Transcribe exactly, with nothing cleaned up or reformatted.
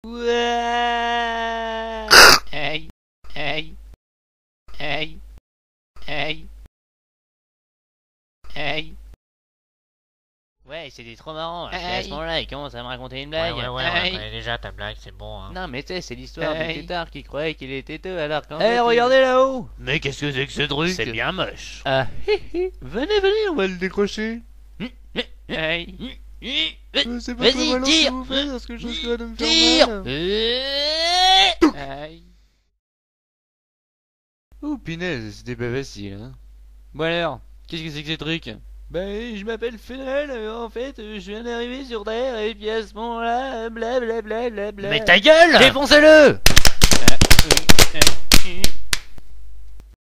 Ouais. Aïe, aïe, aïe, aïe, aïe. Ouais, c'était trop marrant. Parce qu'à ce moment-là, il commence à me raconter une blague. Ouais, ouais, ouais, Aïe. on connaît déjà ta blague, c'est bon, hein. Non, mais tu sais, c'est l'histoire du Aïe. tétard qui croyait qu'il était têteux alors qu'en Eh, fait, il- regardez là-haut! Mais qu'est-ce que c'est que ce truc? C'est bien moche. Ah, hi, hi. Venez, venez, on va le décrocher. Aïe. Euh, C'est pas Vas-y, très malin ce que tire. vous faites parce que je risque de me Tire. faire mal. Aïe. Oh, punaise, c'était pas facile, hein. Bon alors, qu'est-ce que c'est que ces trucs? Ben, je m'appelle Fennel, euh, en fait, euh, je viens d'arriver sur Terre, et puis à ce moment-là, blablabla. Mais ta gueule! Défoncez-le! Euh, euh, euh,